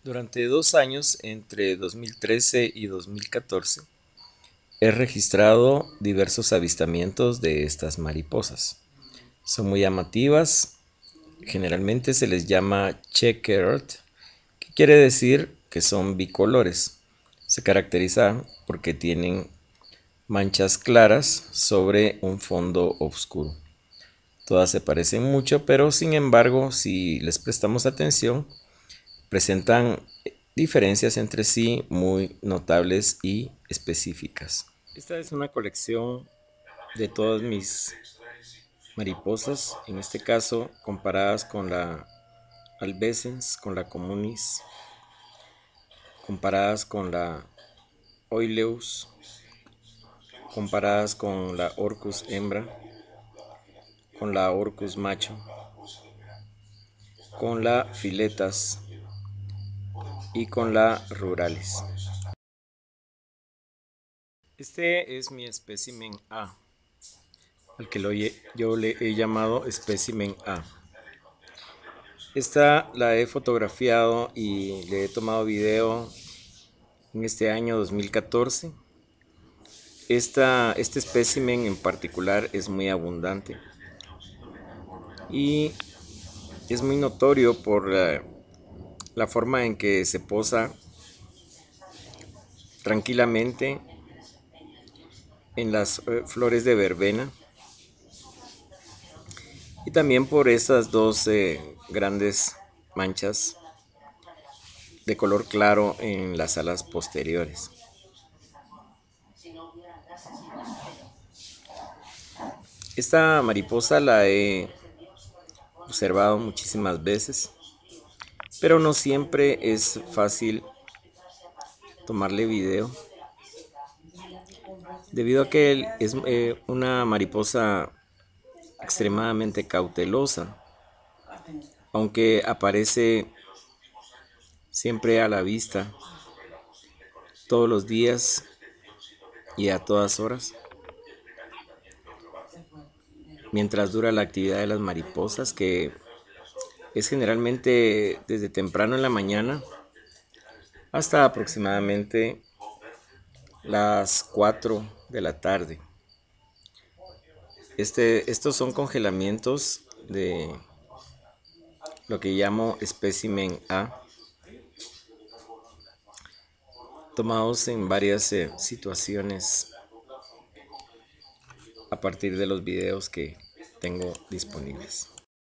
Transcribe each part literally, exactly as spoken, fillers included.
Durante dos años, entre dos mil trece y dos mil catorce, he registrado diversos avistamientos de estas mariposas. Son muy llamativas, generalmente se les llama checkered, que quiere decir que son bicolores. Se caracteriza porque tienen manchas claras sobre un fondo oscuro. Todas se parecen mucho, pero sin embargo, si les prestamos atención, presentan diferencias entre sí muy notables y específicas. Esta es una colección de todas mis mariposas, en este caso comparadas con la albescens, con la communis, comparadas con la oileus, comparadas con la orcus hembra, con la orcus macho, con la filetas y con la ruralis. Este es mi espécimen A, al que lo yo le he llamado espécimen A. Esta la he fotografiado y le he tomado video en este año dos mil catorce. Esta, este espécimen en particular es muy abundante y es muy notorio por la, la forma en que se posa tranquilamente en las eh, flores de verbena, y también por esas dos eh, grandes manchas de color claro en las alas posteriores. Esta mariposa la he observado muchísimas veces, pero no siempre es fácil tomarle video, debido a que es eh, una mariposa extremadamente cautelosa, aunque aparece siempre a la vista, todos los días y a todas horas. Mientras dura la actividad de las mariposas, que es generalmente desde temprano en la mañana hasta aproximadamente las cuatro de la tarde. Este, estos son congelamientos de lo que llamo espécimen A, tomados en varias eh, situaciones a partir de los videos que tengo disponibles.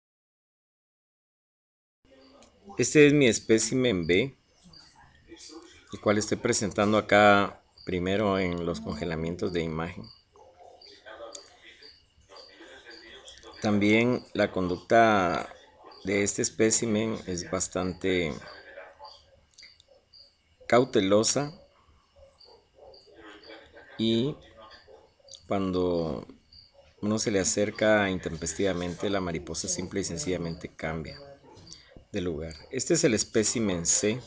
Este es mi espécimen B, el cual estoy presentando acá primero en los congelamientos de imagen. También la conducta de este espécimen es bastante cautelosa, y cuando uno se le acerca intempestivamente, la mariposa simple y sencillamente cambia de lugar. Este es el espécimen C.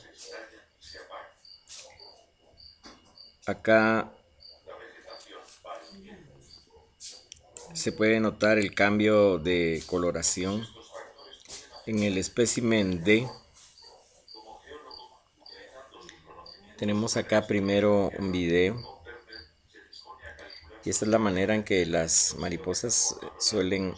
Acá se puede notar el cambio de coloración. En el espécimen D tenemos acá primero un video, y esta es la manera en que las mariposas suelen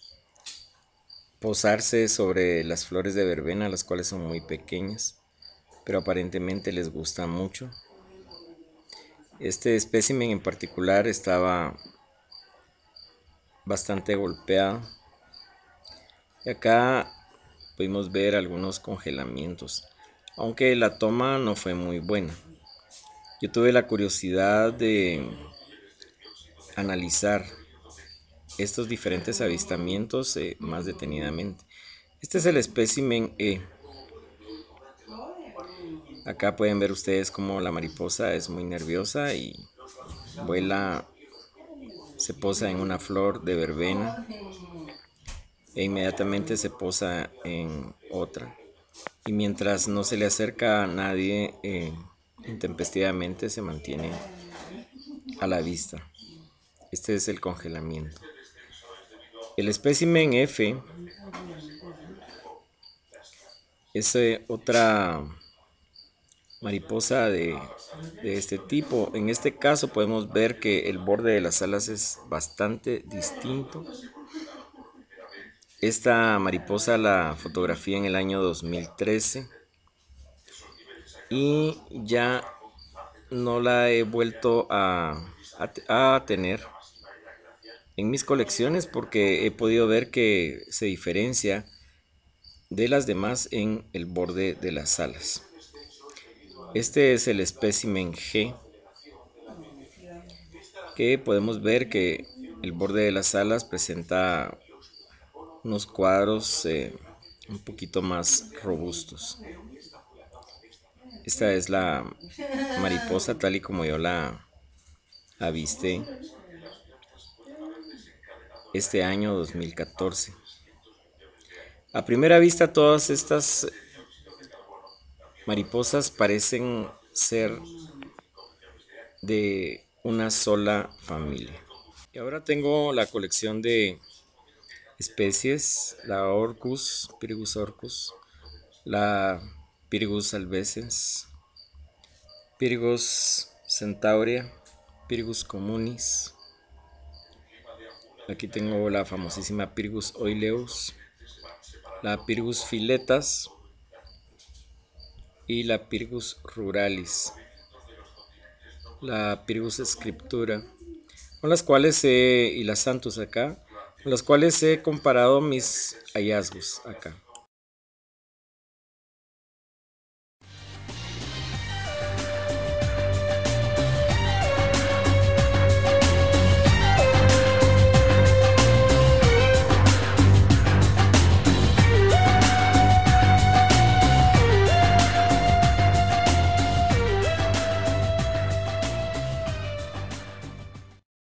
posarse sobre las flores de verbena, las cuales son muy pequeñas, pero aparentemente les gusta mucho. Este espécimen en particular estaba bastante golpeado, y acá pudimos ver algunos congelamientos, aunque la toma no fue muy buena. Yo tuve la curiosidad de analizar estos diferentes avistamientos eh, más detenidamente. Este es el espécimen E. Acá pueden ver ustedes cómo la mariposa es muy nerviosa y vuela, se posa en una flor de verbena e inmediatamente se posa en otra, y mientras no se le acerca a nadie, eh, intempestivamente se mantiene a la vista. Este es el congelamiento. El espécimen F es eh, otra mariposa de, de este tipo. En este caso podemos ver que el borde de las alas es bastante distinto. Esta mariposa la fotografié en el año dos mil trece y ya no la he vuelto a, a, a tener en mis colecciones porque he podido ver que se diferencia de las demás en el borde de las alas. Este es el espécimen G, que podemos ver que el borde de las alas presenta unos cuadros eh, un poquito más robustos. Esta es la mariposa tal y como yo la avisté este año dos mil catorce. A primera vista todas estas mariposas parecen ser de una sola familia. Y ahora tengo la colección de especies, la Orcus, Pyrgus orcus, la Pyrgus albescens, Pyrgos centaurea, Pyrgus communis. Aquí tengo la famosísima Pyrgus oileus, la Pyrgus filetas y la Pyrgus ruralis, la Pyrgus scriptura, con las cuales he, y la Santus acá, con las cuales he comparado mis hallazgos acá.